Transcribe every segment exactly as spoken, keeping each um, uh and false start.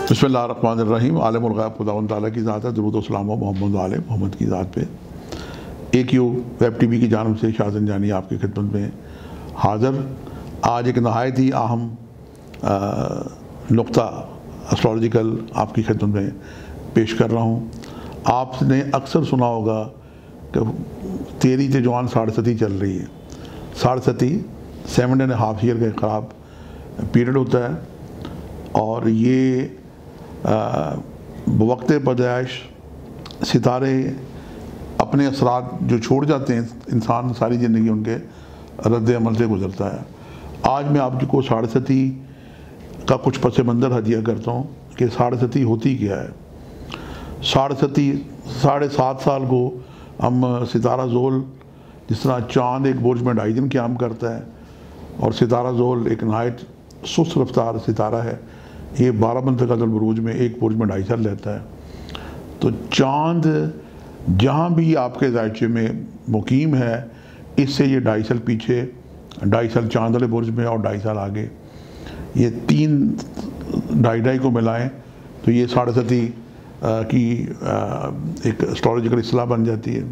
बिस्मिल्लाहिर्रहमानिर्रहीम। आलिमुल ग़ैब खुदावंद ताला की ज़ात है। दुरूद व सलाम मोहम्मद आले मोहम्मद की ज़ात पे। एक यू वेब टी वी की जानब से शाहज़न जानी आपकी खिदमत में हाज़िर। आज एक नहायत ही अहम नुक्ता एस्ट्रोलॉजिकल आपकी खिदमत में पेश कर रहा हूँ। आपने अक्सर सुना होगा कि तेरी ते जवान साढ़े सती चल रही है। साढ़े सती सेवन एंड हाफ ईयर का ख़राब पीरियड होता है और ये वक्त पैदाइश सितारे अपने असरात जो छोड़ जाते हैं, इंसान सारी ज़िंदगी उनके रद्द अमल से गुजरता है। आज मैं आपको साढ़े सती का कुछ पस मंज़र हदिया करता हूँ कि साढ़े सती होती क्या है। साढ़े सती साढ़े सात साल को हम सितारा ज़ोल, जिस तरह चाँद एक बुर्ज में ढाई दिन क़याम करता है और सितारा ज़ोल एक नहायत सुस्त रफ्तार सितारा है, ये बारह मंतक़ल बुरूज में एक बुर्ज में ढाई साल रहता है। तो चाँद जहाँ भी आपके ज़ायचे में मुकीम है, इससे ये ढाई साल पीछे, ढाई साल चाँद वाले बुर्ज में और ढाई साल आगे, ये तीन ढाई ढाई को मिलाएं तो ये साढ़े सती की एक एस्ट्रोलॉजिकल इस्तिलाह बन जाती है।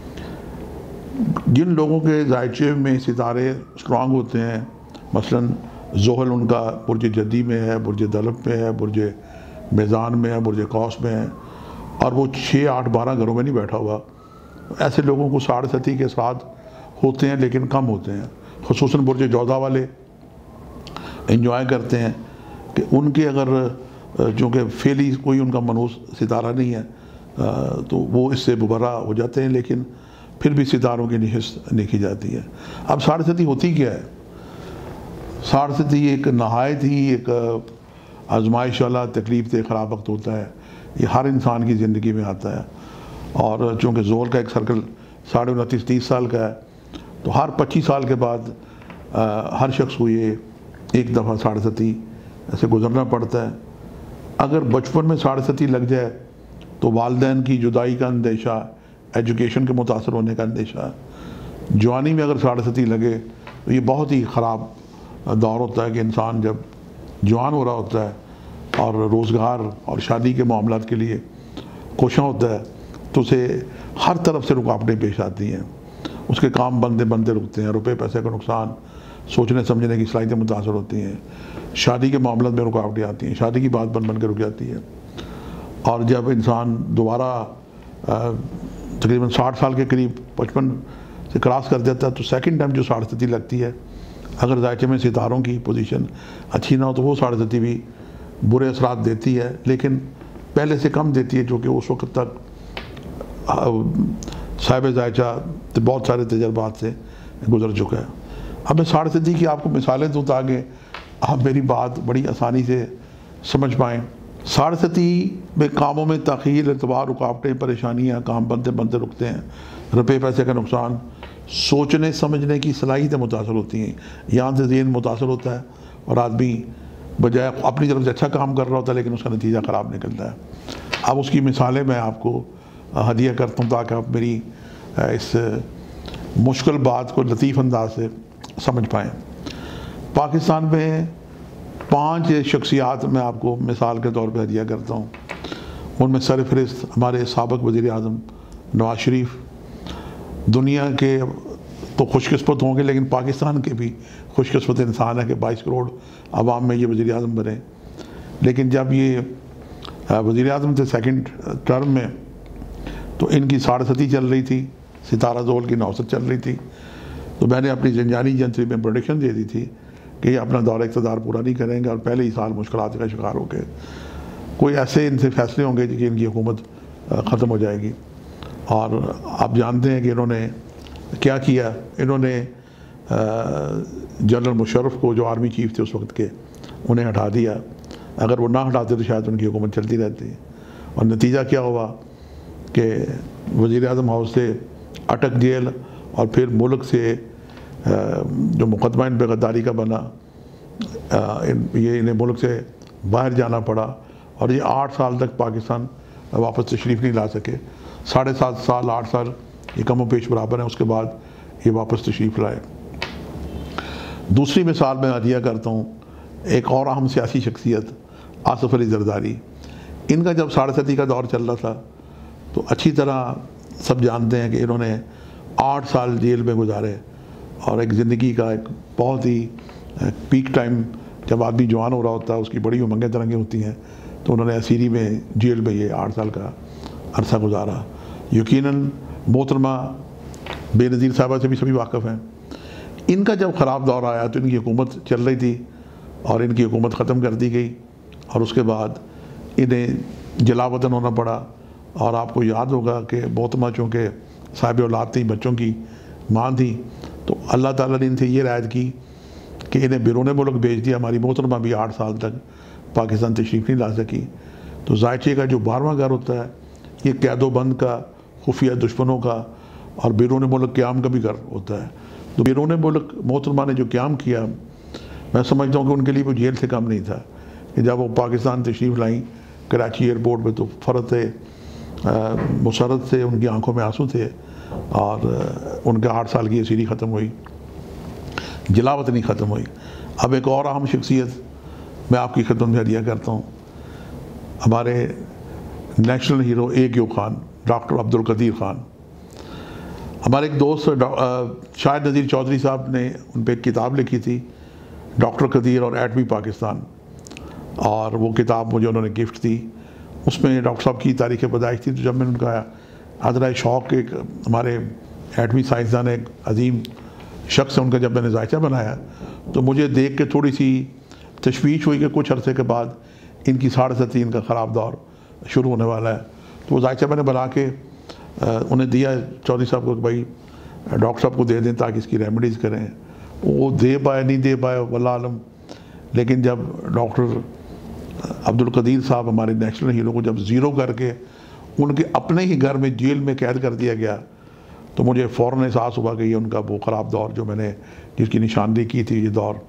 जिन लोगों के ज़ायचे में सितारे स्ट्रॉन्ग होते हैं, मसलन ज़ोहल उनका बुर्ज जद्दी में है, बुर्ज दलब में है, बुर्ज मेज़ान में है, बुर्ज कौस में है और वो छः आठ बारह घरों में नहीं बैठा हुआ, ऐसे लोगों को साढ़े सती के साथ होते हैं लेकिन कम होते हैं। ख़ुसूसन बुर्ज जौज़ा वाले इंजॉय करते हैं कि उनके अगर चूँकि फेली कोई उनका मनूस सितारा नहीं है तो वो इससे मुबर्रा हो जाते हैं, लेकिन फिर भी सितारों की निहिस्त देखी जाती है। अब साढ़े सती होती क्या है? साढ़े सती एक नहायत ही एक आजमाइश वाला तकलीफ से ख़राब वक्त होता है। ये हर इंसान की ज़िंदगी में आता है और चूँकि ज़ोल का एक सर्कल साढ़े उनतीस तीस साल का है, तो हर पच्चीस साल के बाद आ, हर शख्स को ये एक दफ़ा साढ़े सती ऐसे गुज़रना पड़ता है। अगर बचपन में साढ़े सती लग जाए तो वालिदैन की जुदाई का अंदेशा, एजुकेशन के मुतासर होने का अंदेशा। जवानी में अगर साढ़े सती लगे तो ये बहुत ही ख़राब दौर होता है कि इंसान जब जवान हो रहा होता है और रोज़गार और शादी के मामलात के लिए कोशिश होता है तो उसे हर तरफ से रुकावटें पेश आती हैं। उसके काम बनते बनते रुकते हैं, रुपए पैसे का नुकसान, सोचने समझने की सलाहियतें मुतासर होती हैं, शादी के मामलों में रुकावटें आती हैं, शादी की बात बन बन के रुक जाती है। और जब इंसान दोबारा तकरीबन साठ साल के करीब पचपन से क्रॉस कर देता है तो सेकंड टाइम जो साढ़े सती लगती है, अगर ज़ायचे में सितारों की पोजीशन अच्छी ना हो तो वो साढ़े सती भी बुरे असरात देती है, लेकिन पहले से कम देती है, जो कि उस वक्त तक साहिब ज़ायचा तो बहुत सारे तजर्बात से गुजर चुका है। अब मैं साढ़े सती की आपको मिसालें दूँ ताकि आप मेरी बात बड़ी आसानी से समझ पाएँ। साढ़े सती में कामों में तख़ीर, एतबार, रुकावटें, परेशानियाँ, काम बनते बनते रुकते हैं, रुपये पैसे का नुकसान, सोचने समझने की सलाहियतें मुतासर होती हैं। यहाँ से ज़हन मुतासर होता है और आदमी बजाय अपनी तरफ से अच्छा काम कर रहा होता है लेकिन उसका नतीजा ख़राब निकलता है। अब उसकी मिसालें मैं आपको हदिया करता हूँ ताकि आप मेरी इस मुश्किल बात को लतीफ़ अंदाज से समझ पाएँ। पाकिस्तान में पाँच शख्सियात मैं आपको मिसाल के तौर पर हदिया करता हूँ। उनमें सरफहरिस्त हमारे साबिक़ वज़ीर आज़म नवाज़ शरीफ, दुनिया के तो खुशकिस्मत होंगे लेकिन पाकिस्तान के भी खुशकिस्मत इंसान है कि बाईस करोड़ आवाम में ये वज़ीर आज़म बने। लेकिन जब ये वज़ीर आज़म थे सेकंड टर्म में तो इनकी साढ़े सती चल रही थी, सितारा ज़ोल की नौसत चल रही थी। तो मैंने अपनी जंजानी जंतरी में प्रोडिक्शन दे दी थी कि ये अपना दौर इक़्तिदार पूरा नहीं करेंगे और पहले ही साल मुश्किलात का शिकार हो गए, कोई ऐसे इनसे फैसले होंगे कि इनकी हुकूमत ख़त्म हो जाएगी। और आप जानते हैं कि इन्होंने क्या किया। इन्होंने जनरल मुशर्रफ को, जो आर्मी चीफ थे उस वक्त के, उन्हें हटा दिया। अगर वो ना हटाते तो शायद उनकी हुकूमत चलती रहती। और नतीजा क्या हुआ कि वज़ीर आज़म हाउस से अटक जेल और फिर मुल्क से जो मुकदमा इन पर गद्दारी का बना, ये इन्हें मुल्क से बाहर जाना पड़ा और ये आठ साल तक पाकिस्तान वापस तशरीफ़ नहीं ला सके। साढ़े सात साल आठ साल ये कम पेश बराबर है, उसके बाद ये वापस तशरीफ़ लाए। दूसरी मिसाल मैं हदिया करता हूँ एक और अहम सियासी शख्सियत आसिफ अली जरदारी, इनका जब साढ़े सती का दौर चल रहा था तो अच्छी तरह सब जानते हैं कि इन्होंने आठ साल जेल में गुजारे और एक ज़िंदगी का एक बहुत ही पीक टाइम, जब आदमी जवान हो रहा होता है, उसकी बड़ी उमंगें तरंगें होती हैं, तो उन्होंने असीरी में जेल में ये आठ साल का अरसा गुजारा। यकीनन मोहतरमा बेनज़ीर साहबा से भी सभी वाक़फ़ हैं। इनका जब ख़राब दौर आया तो इनकी हुकूमत चल रही थी और इनकी हुकूमत ख़त्म कर दी गई और उसके बाद इन्हें जलावतन होना पड़ा। और आपको याद होगा कि मोहतरमा चूँकि साहिब औलाद थी, बच्चों की माँ थी, तो अल्लाह ताला ने इनसे ये रायत की कि इन्हें बिरून मुल्क भेज दिया। हमारी मोहतरमा भी आठ साल तक पाकिस्तान तशरीफ़ नहीं ला सकी। तो जायचे का जो बारहवां घर होता है, ये कैदोबंद का, खुफिया दुश्मनों का और बिरून मुल्क क़याम का भी घर होता है। तो बिरून मुल्क मोहतरमा ने जो क़याम किया, मैं समझता हूँ कि उनके लिए वो जेल से कम नहीं था कि जब वो पाकिस्तान तशरीफ़ लाई कराची एयरपोर्ट पे, तो फ़रत मुसरत से उनकी आंखों में आंसू थे और उनके आठ साल की असीरी ख़त्म हुई, जलावत नहीं ख़त्म हुई। अब एक और अहम शख्सियत मैं आपकी खिदमत में हदिया करता हूँ, हमारे national hero A Q Khan, doctor Abdul Qadeer Khan. हमारे एक दोस्त शाहिद नज़ीर चौधरी साहब ने उन पर एक किताब लिखी थी, डॉक्टर कदीर और एटमी पाकिस्तान, और वो किताब मुझे उन्होंने गिफ्ट दी। उसमें डॉक्टर साहब की तारीख़ पैदाइश थी। तो जब मैंने उनका आदरा शौक़, एक हमारे एटमी साइंसदान एक अजीम शख्स है, उनका जब मैंने जायचा बनाया तो मुझे देख के थोड़ी सी तशवीश हुई कि कुछ अरसे के बाद इनकी साढ़े सती इनका ख़राब दौर शुरू होने वाला है। तो वो जायचा मैंने बना के उन्हें दिया चौधरी साहब को कि भाई डॉक्टर साहब को दे दें ताकि इसकी रेमेडीज़ करें। वो दे पाए नहीं दे पाए वल्लाह आलम, लेकिन जब डॉक्टर अब्दुल कदीर साहब हमारे नेशनल हीरो को जब ज़ीरो करके उनके अपने ही घर में जेल में कैद कर दिया गया, तो मुझे फ़ौरन एहसास हुआ कि ये उनका वो ख़राब दौर जो मैंने जिसकी निशानदेही की थी, ये दौर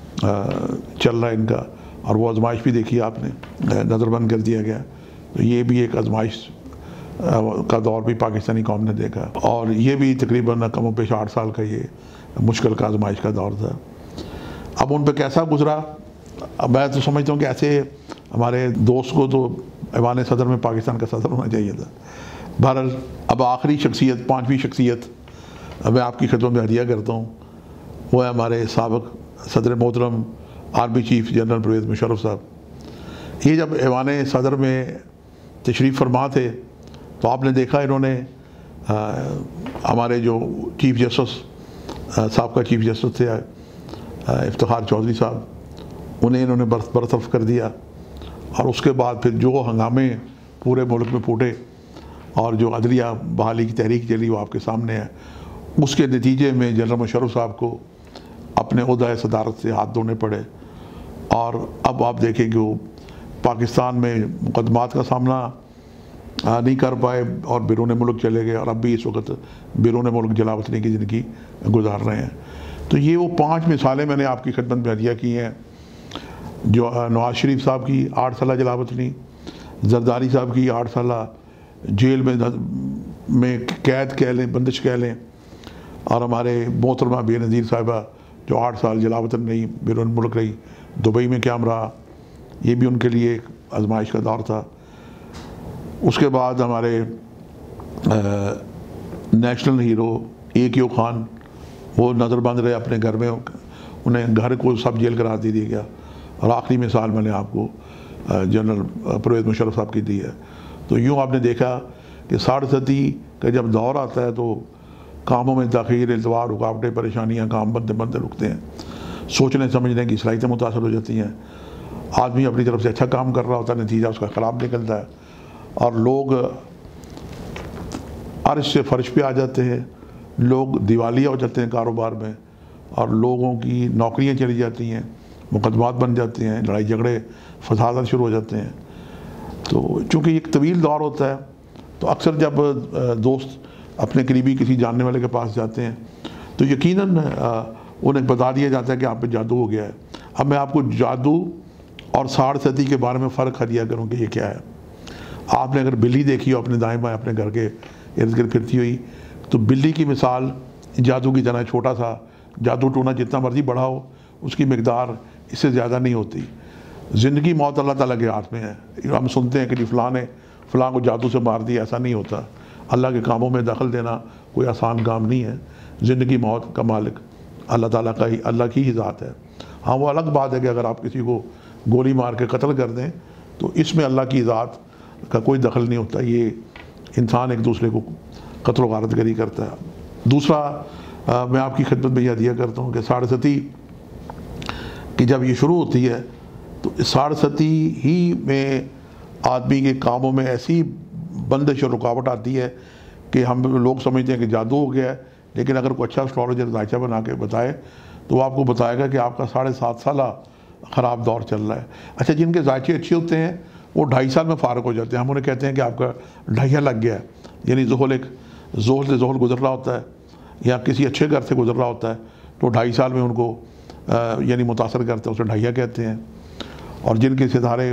चल रहा है इनका। और वो आजमाइश भी देखी आपने, नज़रबंद कर दिया गया। तो ये भी एक आजमाइश का दौर भी पाकिस्तानी कौम ने देखा, और ये भी तकरीबन कम पेश आठ साल का ये मुश्किल का आजमाइश का दौर था। अब उन पर कैसा गुजरा, अब मैं तो समझता हूँ कि ऐसे हमारे दोस्त को तो ऐवान सदर में पाकिस्तान का सदर होना चाहिए था। बहरहाल अब आखिरी शख्सियत, पाँचवीं शख्सियत मैं आपकी खिदमत में हदिया करता हूँ, वो है हमारे साबिक़ सदर मोहतरम army chief general Pervez Musharraf साहब। ये जब ऐवान सदर में तशरीफ़ फरमा थे तो आपने देखा इन्होंने आ, हमारे जो चीफ जस्टिस साहब का चीफ जस्टिस थे इफ्तिखार चौधरी साहब, उन्हें इन्होंने बर्फ बरतरफ कर दिया। और उसके बाद फिर जो हंगामे पूरे मुल्क में फूटे और जो अदलिया बहाली की तहरीक चली वो आपके सामने है। उसके नतीजे में जनरल मुशर्रफ साहब को अपने ओहदा सदारत से हाथ धोने पड़े, और अब आप देखें कि वो पाकिस्तान में मुकदमात का सामना नहीं कर पाए और बिरून मुल्क चले गए, और अब भी इस वक्त बिरून मुल्क जलावतनी की ज़िंदगी गुजार रहे हैं। तो ये वो पांच मिसालें मैंने आपकी खिदमत में हदिया की हैं, जो नवाज शरीफ साहब की आठ साल जलावतनी, जरदारी साहब की आठ साल जेल में में कैद कह लें, बंदिश कह लें, और हमारे मोहतरमा बेनज़ीर साहिबा जो आठ साल जलावतन नहीं बिरून मुल्क रही, दुबई में क़याम रहा, ये भी उनके लिए एक आजमाइश का दौर था। उसके बाद हमारे national hero A Q Khan, वो नज़रबंद रहे अपने घर में, उन्हें घर को सब जेल करार दे दिया गया। और आखिरी मिसाल मैंने आपको जनरल परवेज़ मुशर्रफ साहब की दी है। तो यूँ आपने देखा कि साढ़े सती का जब दौर आता है तो कामों में तख़ीर, इल्तवा, रुकावटें, परेशानियाँ, काम बनते बनते रुकते हैं, सोचने समझने की सलाहियतें मुतासर हो जाती हैं। आदमी अपनी तरफ से अच्छा काम कर रहा होता है, नतीजा उसका ख़राब निकलता है, और लोग अर्श से फर्श पे आ जाते हैं, लोग दिवालिया हो जाते हैं कारोबार में, और लोगों की नौकरियां चली जाती हैं, मुकदमात बन जाते हैं, लड़ाई झगड़े फसाद शुरू हो जाते हैं। तो चूँकि एक तवील दौर होता है, तो अक्सर जब दोस्त अपने करीबी किसी जानने वाले के पास जाते हैं तो यकीनन उन्हें बता दिया जाता है कि आप पे जादू हो गया है। अब मैं आपको जादू और साढ़े सती के बारे में फ़र्क हदिया करूँ कि ये क्या है। आपने अगर बिल्ली देखी हो अपने दाएं बाएं अपने घर के इर्द गिर्द फिरती हुई, तो बिल्ली की मिसाल जादू की तरह, छोटा सा जादू टोना जितना मर्जी बड़ा हो, उसकी मकदार इससे ज़्यादा नहीं होती। ज़िंदगी मौत अल्लाह ताला के हाथ में है। हम सुनते हैं कि फ़लाँ ने फ़लाँ को जादू से मार दिया, ऐसा नहीं होता। अल्लाह के कामों में दखल देना कोई आसान काम नहीं है। ज़िंदगी मौत का मालिक अल्लाह ताला का ही, अल्लाह की ही ज़ात है। हाँ, वो अलग बात है कि अगर आप किसी को गोली मार के कत्ल कर दें तो इसमें अल्लाह की ज़ात का कोई दखल नहीं होता। ये इंसान एक दूसरे को कत्ल गारत गरी करता है। दूसरा, आ, मैं आपकी खिदमत में यह दिया करता हूँ कि साढ़े सती कि जब ये शुरू होती है तो साढ़े सती ही में आदमी के कामों में ऐसी बंदिश और रुकावट आती है कि हम लोग समझते हैं कि जादू हो गया है, लेकिन अगर कोई अच्छा एस्ट्रोलॉजर जायचा बना के बताए तो वो आपको बताएगा कि आपका साढ़े सात साल ख़राब दौर चल रहा है। अच्छा, जिनके जायचे अच्छे होते हैं वो ढाई साल में फ़ारग हो जाते हैं। हम उन्हें कहते हैं कि आपका ढाइया लग गया है, यानी जोहल एक जोहल से जोहल गुजर रहा होता है या किसी अच्छे घर से गुजर रहा होता है तो ढाई साल में उनको यानी मुतासर करते हैं, उसे ढाइया कहते हैं। और जिनके सितारे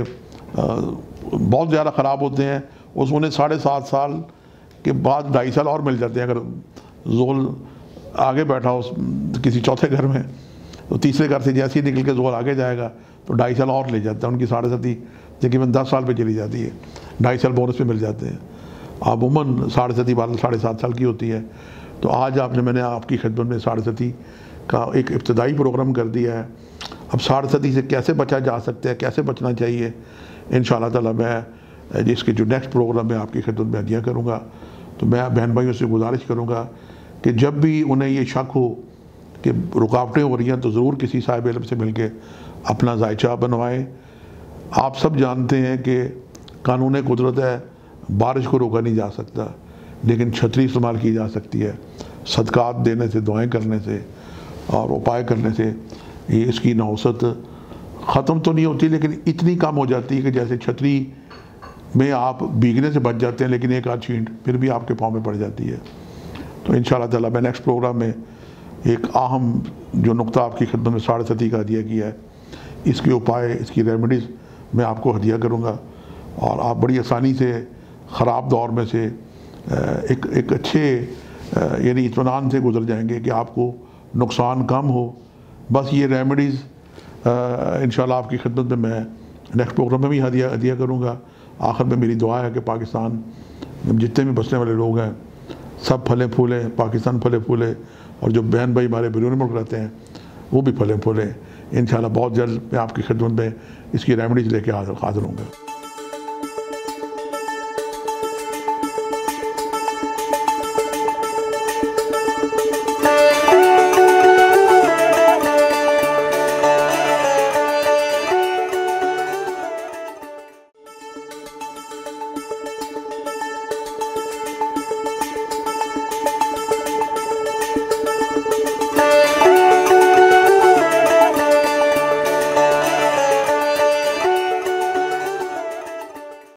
बहुत ज़्यादा ख़राब होते हैं उस उन्हें साढ़े सात साल के बाद ढाई साल और मिल जाते हैं। अगर जोहल आगे बैठा हो किसी चौथे घर में तो तीसरे घर से जैसे ही निकल के जोहल आगे जाएगा तो ढाई साल और ले जाता है। उनकी साढ़े सती तकरीबन दस साल पे चली जाती है, ढाई साल बोनस पे मिल जाते हैं। अमूमन साढ़े सती बारह साढ़े सात साल की होती है। तो आज आपने मैंने आपकी खिदमत में साढ़े सती का एक इब्तदाई प्रोग्राम कर दिया है। अब साढ़े सती से कैसे बचा जा सकता है, कैसे बचना चाहिए, इंशाअल्लाह ताला मैं जिसके जो नेक्स्ट प्रोग्राम में आपकी खिदमत में दिया करूँगा। तो मैं बहन भाइयों से गुजारिश करूँगा कि जब भी उन्हें ये शक हो कि रुकावटें हो रही हैं तो ज़रूर किसी साहिब इल्म से मिल के अपना जायचा बनवाएँ। आप सब जानते हैं कि कानून कुदरत है, बारिश को रोका नहीं जा सकता, लेकिन छतरी इस्तेमाल की जा सकती है। सदकात देने से, दुआएं करने से और उपाय करने से ये इसकी नौसत ख़त्म तो नहीं होती, लेकिन इतनी कम हो जाती है कि जैसे छतरी में आप भीगने से बच जाते हैं लेकिन एक आध छींट फिर भी आपके पाँव में पड़ जाती है। तो इंशाअल्लाह ताला मैं नेक्स्ट प्रोग्राम में एक अहम जो नुक्ता आपकी खिदमत में साढ़े सती का हदिया किया है, इसके उपाय, इसकी रेमेडीज़ मैं आपको हदिया करूँगा और आप बड़ी आसानी से ख़राब दौर में से एक एक अच्छे यानी इत्मीनान से गुजर जाएंगे कि आपको नुकसान कम हो। बस ये रेमेडीज़ इंशाअल्लाह आपकी खिदमत में मैं नेक्स्ट प्रोग्राम में भी हदिया हदिया करूँगा। आखिर में मेरी दुआ है कि पाकिस्तान में जितने भी बसने वाले लोग हैं सब फले फूले, पाकिस्तान फले फूले, और जो बहन भाई हमारे बैरून मुल्क रहते हैं वो भी फले फूले। इंशाअल्लाह बहुत जल्द मैं आपकी खिदमत में इसकी रेमेडीज़ लेके हाज़िर हूँगा।